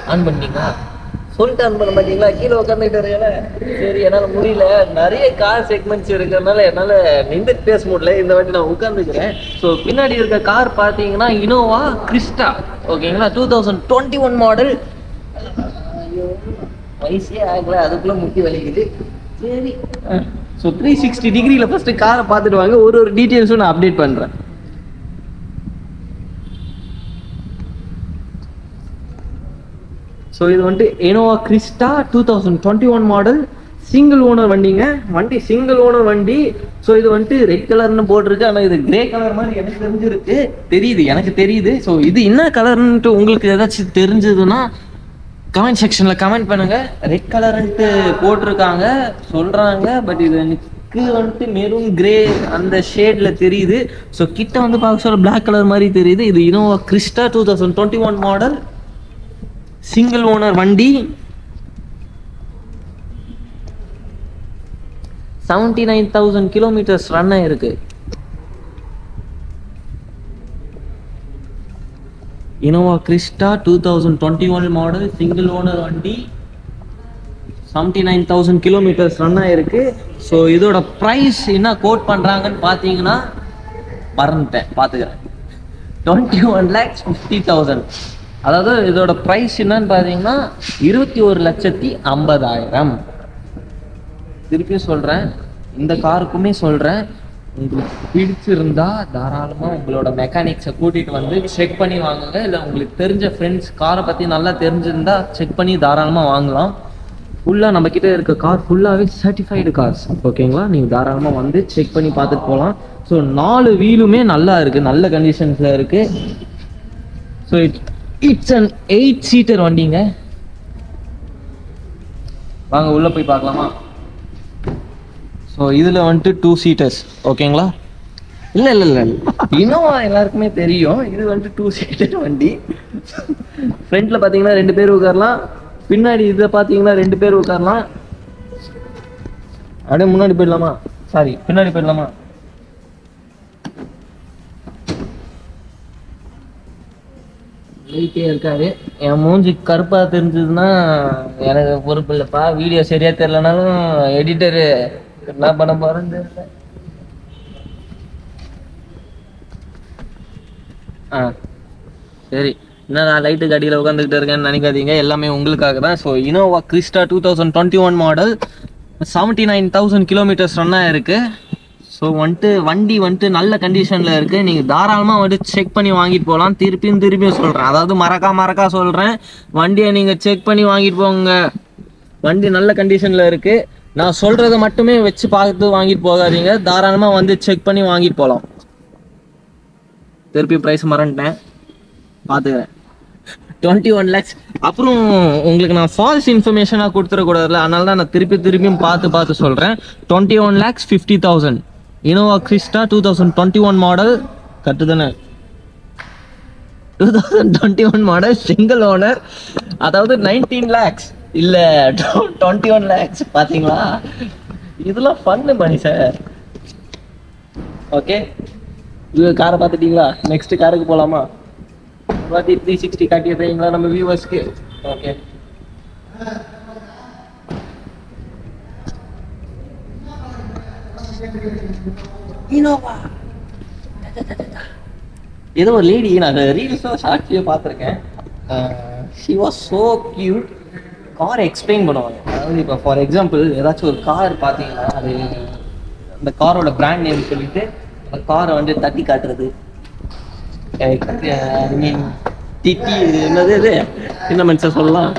On பண்ணீங்களா? சொல்லிட்டு on பண்ண மாட்டீங்களா? கீழே உட்காந்துட்டு இருக்கல. சரி, என்னால் முடியல. நிறைய கார் செக்மெண்ட்ஸ் இருக்கிறதுனால என்னால் நின்றுட்டு பேச முடியல. இந்த வாட்டி நான் உட்காந்துக்கிறேன். ஸோ பின்னாடி இருக்க கார் பார்த்தீங்கன்னா இனோவா கிறிஸ்டா. ஓகேங்களா, 2021 மாடல். ஐயோ, வயசே ஆகல, அதுக்குள்ளே முட்டி வலிக்குது. சரி, ஸோ 360 டிகிரியில் ஃபஸ்ட்டு காரை பார்த்துட்டு வாங்க. ஒரு டீட்டெயில்ஸும் நான் அப்டேட் பண்ணுறேன். ஸோ இது வந்துட்டு Innova Crysta 2021 model, single owner வண்டிங்க. வண்டி சிங்கிள் ஓனர் வண்டி. ஸோ இது வந்துட்டு ரெட் கலர்னு போட்டிருக்கு, ஆனால் இது கிரே கலர் மாதிரி எனக்கு தெரிஞ்சிருக்கு. எனக்கு தெரியுது. ஸோ இது என்ன கலர்ன்ட்டு உங்களுக்கு ஏதாச்சும் தெரிஞ்சதுன்னா கமெண்ட் செக்ஷனில் கமெண்ட் பண்ணுங்க. ரெட் கலர்ன்ட்டு போட்டிருக்காங்க சொல்கிறாங்க, பட் இது எனக்கு வந்துட்டு மெரூன் கிரே அந்த ஷேடில் தெரியுது. ஸோ கிட்ட வந்து பார்க்க சொல்ல பிளாக் கலர் மாதிரி தெரியுது. இது Innova Crysta 2021 model, single owner வண்டி. 79,000 கிலோமீட்டர்ஸ் ரன் ஆயிருக்கு. Innova Crysta 2021 model, single owner வண்டி, 79,000 கிலோமீட்டர்ஸ் ரன் ஆயிருக்கு. ஸோ இதோட ப்ரைஸ் என்ன கோட் பண்ணுறாங்கன்னு பார்த்தீங்கன்னா மறந்துட்டேன், பார்த்துக்கிறேன். 21,50,000. அதாவது இதோட ப்ரைஸ் என்னன்னு பார்த்தீங்கன்னா 21,50,000. திருப்பியும் சொல்கிறேன், இந்த காருக்குமே சொல்கிறேன், உங்களுக்கு பிடிச்சிருந்தா தாராளமாக உங்களோட மெக்கானிக்ஸை கூட்டிகிட்டு வந்து செக் பண்ணி வாங்குங்க. இல்லை உங்களுக்கு தெரிஞ்ச ஃப்ரெண்ட்ஸ் காரை பற்றி நல்லா தெரிஞ்சிருந்தா செக் பண்ணி தாராளமாக வாங்கலாம். ஃபுல்லாக நம்மக்கிட்ட இருக்க கார் ஃபுல்லாகவே சர்டிஃபைடு கார்ஸ். ஓகேங்களா, நீங்கள் தாராளமாக வந்து செக் பண்ணி பார்த்துட்டு போகலாம். ஸோ 4 வீலுமே நல்லா இருக்குது, நல்ல கண்டிஷன்ஸில் இருக்குது. ஸோ இட்ஸ் அன் 8 சீட்டர் வண்டிங்க. வாங்க உள்ளே போய் பார்க்கலாமா? ஸோ இதில் வந்துட்டு 2 சீட்டர்ஸ். ஓகேங்களா, இல்லை இனோவா எல்லாருக்குமே தெரியும். இது வந்துட்டு 2 சீட்டர் வண்டி. ஃப்ரண்ட்டில் பார்த்தீங்கன்னா 2 பேர் உட்காரலாம், பின்னாடி இதை பார்த்தீங்கன்னா 2 பேர் உட்காரலாம். அப்படியே முன்னாடி போயிடலாமா? சாரி, பின்னாடி போயிடலாமா? லைட்டே இருக்காரு. என் மூஞ்சி கருப்பாக தெரிஞ்சதுன்னா எனக்கு பொறுப்பு இல்லைப்பா. வீடியோ சரியாக தெரியலனாலும் எடிட்டரு என்ன பண்ண போறேன்னு தெரியல. சரி, என்ன நான் லைட்டுக்கு அடியில் உட்காந்துக்கிட்டு இருக்கேன்னு நினைக்காதீங்க, எல்லாமே உங்களுக்காக தான். So Innova Crysta 2021 model, 79,000 kilometres ரன்னாக இருக்குது. ஸோ வண்டி வந்துட்டு நல்ல கண்டிஷனில் இருக்குது. நீங்கள் தாராளமாக வந்துட்டு செக் பண்ணி வாங்கிட்டு போகலாம். திருப்பியும் சொல்கிறேன், அதாவது மறக்கா சொல்கிறேன், வண்டியை நீங்கள் செக் பண்ணி வாங்கிட்டு போங்க. வண்டி நல்ல கண்டிஷனில் இருக்குது. நான் சொல்கிறத மட்டுமே வச்சு பார்த்து வாங்கிட்டு போகாதீங்க, தாராளமாக வந்து செக் பண்ணி வாங்கிட்டு போகலாம். திருப்பி ப்ரைஸ் மறந்துட்டேன், பார்த்துக்கிறேன். 21 lakhs. அப்புறம் உங்களுக்கு நான் ஃபால்ஸ் இன்ஃபர்மேஷனாக கொடுத்துடக்கூடாதுல்ல, அதனால தான் நான் திருப்பியும் பார்த்து சொல்கிறேன். 21,50,000 இனோவா கிறிஸ்டா 2021 மாடல். கரெக்டு தானே? 2021 மாடல், சிங்கிள் ஓனர். அதாவது 19 lakhs இல்லை 21 lakhs. பார்த்தீங்களா, இதெல்லாம் ஃபன்னு மணி சார். ஓகே, இது காரை பார்த்துட்டீங்களா? நெக்ஸ்ட் காருக்கு போகலாமா? 360 காட்டிடுறீங்களா நம்ம வியூவர்ஸ்க்கு? Okay, Innova. ஏதோ ஒரு லேடி நான் ரீல்ஸோ ஷார்ட்ஸ்லையோ பார்த்துருக்கேன். She was so cute. காரை எக்ஸ்பிளைன் பண்ணுவாங்க. அதாவது இப்போ ஃபார் எக்ஸாம்பிள் ஏதாச்சும் ஒரு கார் பார்த்தீங்கன்னா அது அந்த காரோட பிராண்ட் நேம் சொல்லிட்டு அந்த காரை வந்து தட்டி காட்டுறது. ஐ மீன் டிட்டி, என்னது இது என்ன மனுஷன் சொல்லலாம்,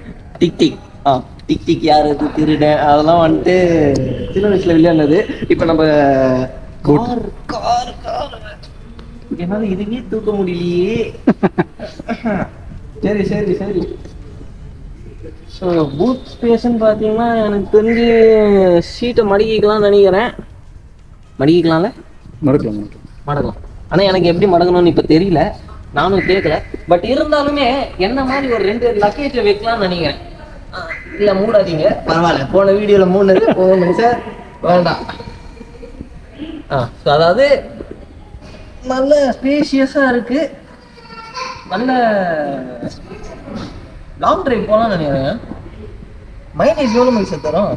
டிக் யார் இது திருடன், அதெல்லாம் வந்துட்டு சின்ன வயசுல விளையாடுனது. இப்போ நம்ம கார் என்னால இதுவே தூக்க முடியலையே. சரி. ஸோ பூத் ஸ்பேஸ்ன்னு பார்த்தீங்கன்னா எனக்கு தெரிஞ்சு சீட்டை மடக்கிக்கலாம்னு நினைக்கிறேன். மடக்கலாம். ஆனால் எனக்கு எப்படி மடக்கணும்னு இப்போ தெரியல, நானும் கேட்கல. பட் இருந்தாலுமே என்ன மாதிரி ஒரு 2 லக்கேஜை வைக்கலாம்னு நினைக்கிறேன். இல்லை மூடாதீங்க, பரவாயில்ல. போன வீடியோவில் 3 போதும் சார், வேண்டாம். ஸோ அதாவது நல்ல ஸ்பேஷியஸாக இருக்குது, நல்ல லாங் டிரைவ் போகலாம்னு நினைக்கிறேன். மைலேஜ் எவ்வளோ மைலேஜ் தரும்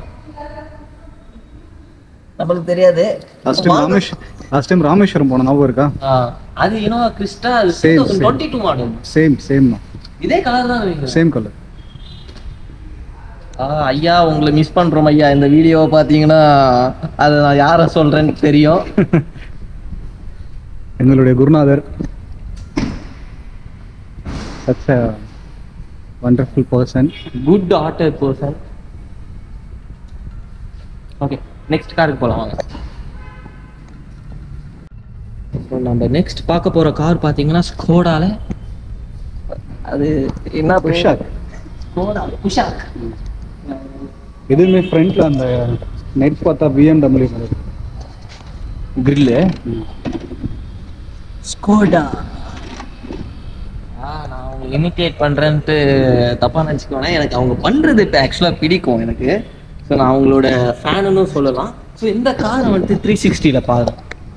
நம்மளுக்கு தெரியாது. லாஸ்ட் டைம் ராமேஸ்வரம் போன ஞாபகம் இருக்கா? அது இனோவா கிறிஸ்டா 2022 மாடல். சேம் இதே கலர் தான். Same colour. ஐயா உங்களை மிஸ் பண்றோம் ஐயா. இந்த வீடியோவை பார்த்தீங்கன்னா அதை நான் யாரை சொல்றேன்னு தெரியும். எங்களுடைய குருநாதர், such a wonderful person, good hearted person. Okay, next காருக்கு போகலாம் வாங்க. ஸோ நம்ம நெக்ஸ்ட் பார்க்க போகிற கார் பார்த்தீங்கன்னா ஸ்கோடால, அது என்ன குஷாக். Skoda Kushaq. எதுவுமே ஃப்ரண்ட்ல அந்த நெட் பார்த்தா BMW மாதிரி கிரில்லு. ஸ்கோடா. நான் அவங்க இமிட்டேட் பண்ணுறேன்ட்டு தப்பாக நினச்சிக்குவேன். எனக்கு அவங்க பண்ணுறது இப்போ ஆக்சுவலாக பிடிக்கும் எனக்கு. ஸோ நான் அவங்களோட ஃபேனுன்னு சொல்லலாம். ஸோ இந்த காரை வந்துட்டு 360 பாருங்க.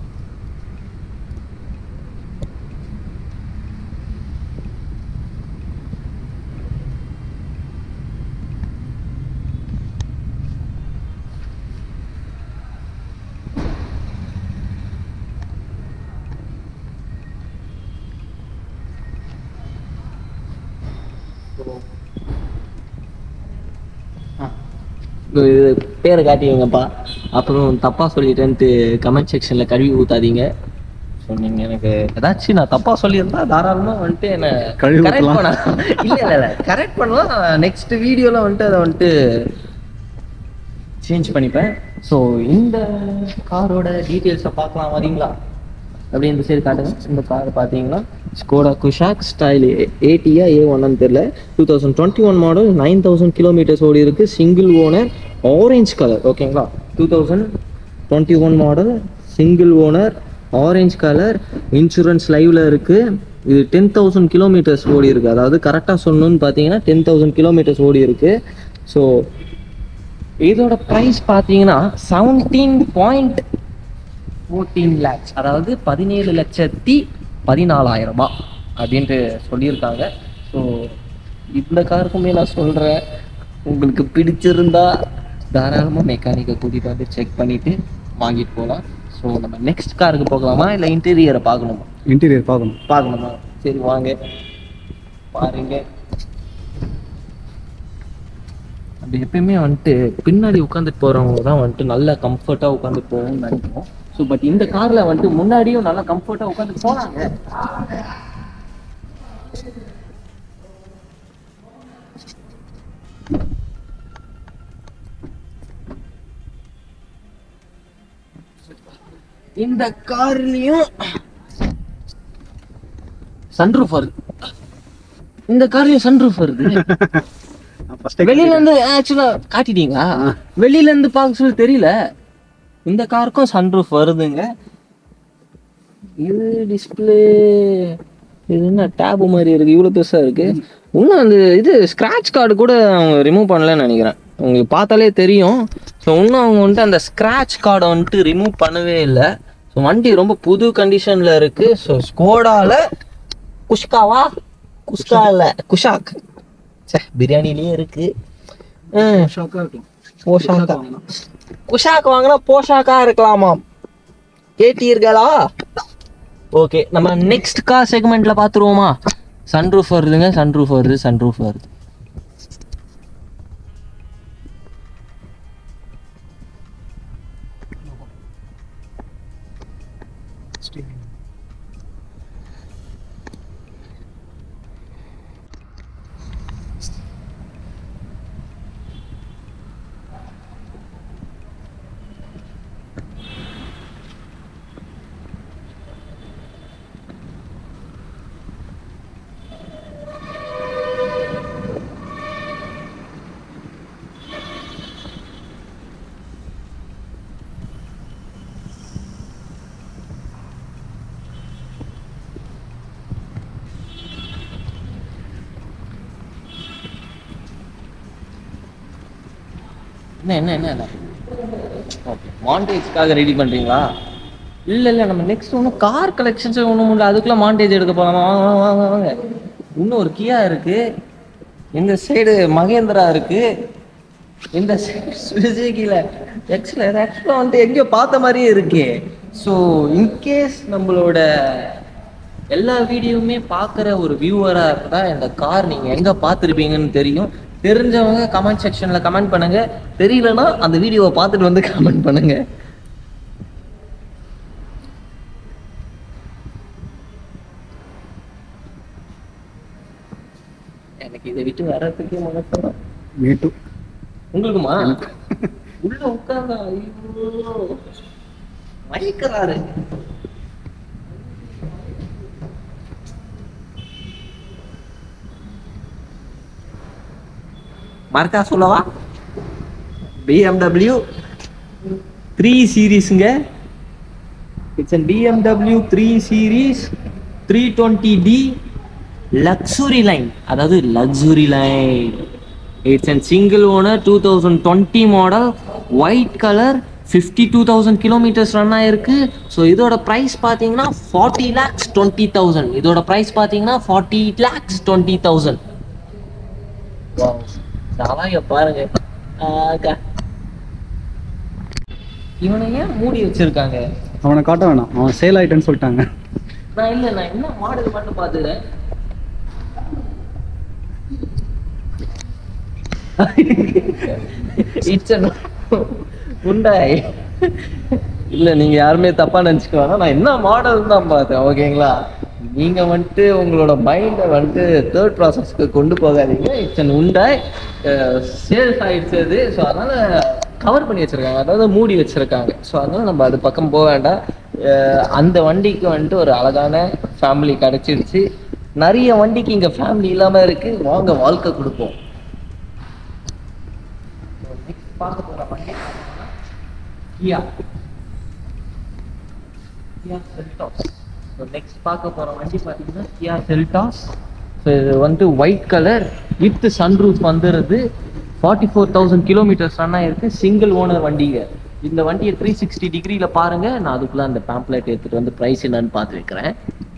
இது பேரை காட்டிடுங்கப்பா, அப்புறம் தப்பாக சொல்லிட்டேன்ட்டு கமெண்ட் செக்ஷனில் கழுவி ஊற்றாதீங்க. ஸோ நீங்கள் எனக்கு ஏதாச்சும் நான் தப்பாக சொல்லியிருந்தா தாராளமாக வந்துட்டு என்னை கரெக்ட் பண்ணலாம். இல்லை கரெக்ட் பண்ணலாம். நெக்ஸ்ட் வீடியோவில் வந்துட்டு அதை வந்துட்டு சேஞ்ச் பண்ணிப்பேன். ஸோ இந்த காரோட டீட்டெயில்ஸை பார்க்கலாம் வரீங்களா? அப்படி இந்த சைடு காட்டுங்க. இந்த கார் பார்த்தீங்கன்னா ஸ்கோடா குஷாக் ஸ்டைல் ஏடியா A1 தெரியல. 2021 மாடல், 9000 கிலோமீட்டர்ஸ் ஓடி இருக்கு. Single owner, orange colour. ஓகேங்களா? 2021 model, single owner, orange colour, insurance லைவ்ல இருக்கு. இது 10,000 கிலோமீட்டர்ஸ் ஓடி இருக்கு. அதாவது கரெக்டாக சொல்லணும்னு பார்த்தீங்கன்னா 10,000 கிலோமீட்டர்ஸ் ஓடி இருக்கு. ஸோ இதோட ப்ரைஸ் பார்த்தீங்கன்னா 17.14 lakhs, அதாவது 17,14,000 அப்படின்ட்டு சொல்லியிருக்காங்க. ஸோ இந்த காருக்குமே நான் சொல்கிறேன், உங்களுக்கு பிடிச்சிருந்தா தாராளமாக மெக்கானிக்கை கூட்டிகிட்டு வந்து செக் பண்ணிவிட்டு வாங்கிட்டு போகலாம். ஸோ நம்ம நெக்ஸ்ட் காருக்கு போகலாமா, இல்லை இன்டீரியரை பார்க்கணுமா? இன்டீரியர் பார்க்கணுமா? சரி வாங்க பாருங்க. அப்படி எப்பயுமே வந்துட்டு பின்னாடி உட்காந்துட்டு போகிறவங்க தான் வந்துட்டு நல்லா கம்ஃபர்ட்டாக உட்காந்துட்டு போகணும்னு நினைக்கிறோம். ஸோ பட் இந்த காரில் வந்துட்டு முன்னாடியும் நல்லா கம்ஃபர்ட்டாக உட்காந்துட்டு போனாங்க. இந்த கார்லயும் சன்ரூஃப் வருது. இந்த கார்லயும் சன்ரூஃப் வருது. வெளியில இருந்து ஆக்சுவலா காட்டிட்டீங்களா? வெளியில இருந்து பார்க்க சொல்லி தெரியல. இந்த காருக்கும் சன்ரூஃப் வருதுங்க. இது டிஸ்பிளே, இது என்ன டேபு மாதிரி இருக்கு, இவ்வளோ பெருசா இருக்கு. இன்னும் அந்த இது ஸ்க்ராட்ச் கார்டு கூட அவங்க ரிமூவ் பண்ணலன்னு நினைக்கிறேன். உங்களுக்கு பார்த்தாலே தெரியும். ஸோ இன்னும் அவங்க வந்துட்டு அந்த ஸ்க்ராட்ச் கார்டை வந்துட்டு ரிமூவ் பண்ணவே இல்லை. ஸோ வண்டி ரொம்ப புது கண்டிஷன்ல இருக்கு. ஸோ ஸ்கோடால குஷ்காவா, குஷ்கா இல்லை குஷாக், பிரியாணிலேயே இருக்கு. குஷாக் வாங்கினா போஷாக்கா இருக்கலாமாம். கேட்டீர்களா? ஓகே, நம்ம நெக்ஸ்ட் கார் செக்மெண்ட்ல பார்த்துருவோமா? சன்ரூஃப் வருதுங்க, சன்ரூஃப் வருது, சன்ரூஃப் வருது. என்ன ஓகே, மாண்டேஜ்க்காக ரெடி பண்ணுறீங்களா? இல்லை நம்ம நெக்ஸ்ட் ஒன்றும் கார் கலெக்ஷன்ஸே ஒன்றும் இல்லை. அதுக்குள்ளே மாண்டேஜ் எடுக்க போகலாமா? வாங்க. இன்னும் ஒரு கியா இருக்குது. இந்த சைடு மகேந்திரா இருக்கு, இந்த சைடு சுசுகியில் எக்ஸலர் ஆக்சுவலாக வந்துட்டு எங்கேயோ பார்த்த மாதிரியே இருக்கே. ஸோ இன்கேஸ் நம்மளோட எல்லா வீடியோவுமே பார்க்குற ஒரு வியூவராக இருந்தால் இந்த கார் நீங்கள் எங்கே பார்த்துருப்பீங்கன்னு தெரியும். தெரிஞ்சவங்க கமெண்ட் செக்ஷனில் கமெண்ட் பண்ணுங்க, தெரியலனா அந்த வீடியோவை பார்த்துட்டு வந்து கமெண்ட் பண்ணுங்க. எனக்கு இதை விட்டு வர்றதுக்கே மனசு. மீட்டு உங்களுக்குமா? உள்ள உட்கார்ந்தா ஐயோ மயக்கிறாரு. மார்க்கா சொல்லவா? BMW 3 சீரீஸ்ங்க. It's an BMW 3 series 320D luxury line, அதாவது luxury line. It's and single owner 2020 model, white colour, 52,000 kilometres run ஆயிருக்கு. ஸோ இதோட ப்ரைஸ் பார்த்தீங்கன்னா 40,20,000. இதோட ப்ரைஸ் பார்த்தீங்கன்னா 40,20,000. சாவாங்க பாருங்க. இவனை ஏன் மூடி வச்சிருக்காங்க? அவனை காட்ட வேணாம், அவன் சேல் ஆயிட்டேன்னு சொல்லிட்டாங்க. நான் என்ன மாடல் மட்டும் பார்த்துக்கிறேன். உண்டாய் இல்ல, நீங்க யாருமே தப்பா நினைச்சுக்க வேணாம். நான் என்ன மாடல் தான் பார்த்தேன், ஓகேங்களா? நீங்க வந்துட்டு உங்களோட மைண்டை வந்துட்டு தேர்ட் ப்ராசஸ்க்கு கொண்டு போகாதீங்க. இட்ஸ் அன் உண்டாய், சேல்ஸ் ஆயிடுச்சு அது. ஸோ அதனால கவர் பண்ணி வச்சிருக்காங்க, அதாவது மூடி வச்சிருக்காங்க. ஸோ அதனால நம்ம அது பக்கம் போக வேண்டாம். அந்த வண்டிக்கு வந்துட்டு ஒரு அழகான ஃபேமிலி கிடைச்சிருச்சு. நிறைய வண்டிக்கு இங்க ஃபேமிலி இல்லாம இருக்கு. வாங்க வாழ்க்கை கொடுப்போம். பார்க்க போற வண்டி கியா செல்டாஸ். ஸோ நெக்ஸ்ட் பார்க்க போற வண்டி பார்த்தீங்கன்னா கியா செல்டாஸ். ஸோ இது வந்து ஒயிட் கலர் வித் சன்ரூஃப் வந்துடுது. 44,000 கிலோமீட்டர்ஸ் ரன் ஆயிருக்கு. சிங்கிள் ஓனர் வண்டிங்க. இந்த வண்டியை 360 டிகிரியில பாருங்க. நான் அதுக்குள்ள அந்த பேம்ப்ளெட் எடுத்துட்டு வந்து ப்ரைஸ் என்னன்னு பார்த்து வைக்கிறேன்.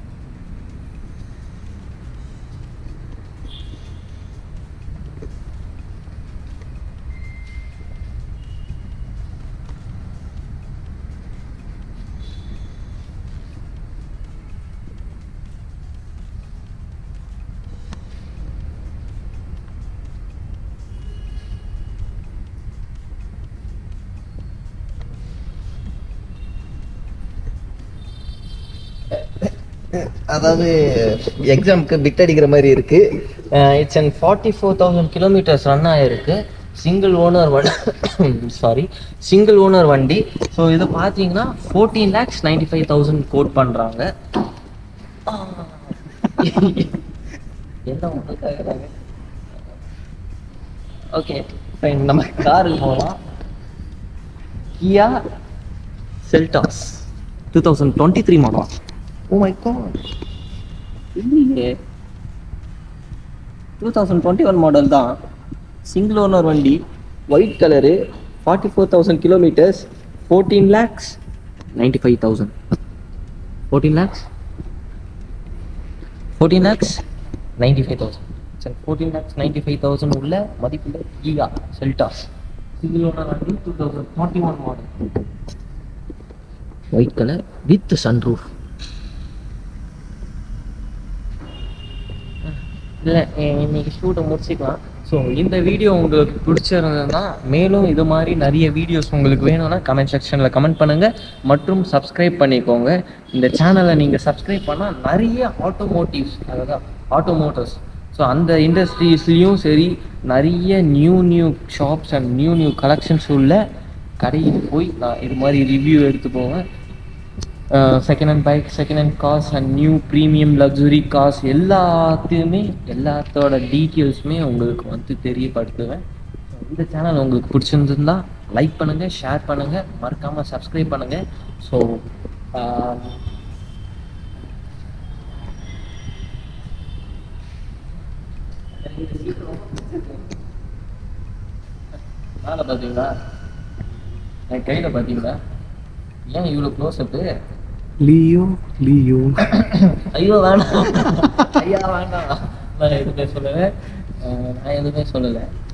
அதாவது எக்ஸாமுக்கு பிட் அடிக்கிற மாதிரி இருக்கு. இட்ஸ் அண்ட் 44,000 கிலோமீட்டர்ஸ் ரன் ஆயிருக்கு. சிங்கிள் ஓனர் வண்டி. ஸோ இது பார்த்தீங்கன்னா 14,95,000 கோட் பண்ணுறாங்க. என்ன உங்களுக்கு ஓகே ஃபைன், நம்ம காருக்கு போகலாம். Kia Seltos 2023 model. Oh my god, இல்லையே 2021 மாடல் தான். சிங்கிள் ஓனர் வண்டி, ஒயிட் கலரு, 44,000 கிலோமீட்டர்ஸ், 14,95,000. 14,95,000. 14,95,000 உள்ள மதிப்புள்ள கியா செல்டாஸ் சிங்கிள் ஓனர் வண்டி 2021 model, white colour with sunroof. இல்லை, இன்னைக்கு ஷூட்டை முடிச்சுக்கலாம். ஸோ இந்த வீடியோ உங்களுக்கு பிடிச்சிருந்ததுன்னா, மேலும் இது மாதிரி நிறைய வீடியோஸ் உங்களுக்கு வேணும்னா கமெண்ட் செக்ஷனில் கமெண்ட் பண்ணுங்கள் மற்றும் சப்ஸ்கிரைப் பண்ணிக்கோங்க. இந்த சேனலை நீங்கள் சப்ஸ்கிரைப் பண்ணால் நிறைய ஆட்டோமோட்டிவ்ஸ், அதாவது ஆட்டோமோட்டர்ஸ், ஸோ அந்த இண்டஸ்ட்ரீஸ்லேயும் சரி நிறைய new shops and new collections உள்ள கடையில் போய் நான் இது மாதிரி ரிவ்யூ எடுத்து போவேன். Second hand bike, second hand cars and new premium luxury cars எல்லாத்தோட டீட்டெயில்ஸுமே உங்களுக்கு வந்து தெரியப்படுத்துவேன். இந்த சேனல் உங்களுக்கு பிடிச்சிருந்துருந்தா லைக் பண்ணுங்கள், ஷேர் பண்ணுங்கள், மறக்காமல் சப்ஸ்கிரைப் பண்ணுங்கள். ஸோ மேலே பார்த்தீங்களா, என் கையில் பார்த்தீங்களா, ஏன் இவ்வளோ க்ளோஸ் அப்பு? லியோ ஐயோ வேண்டாம், ஐயா வேண்டாம், நான் எதுவுமே சொல்லுவேன். நான் எதுவுமே சொல்லலை.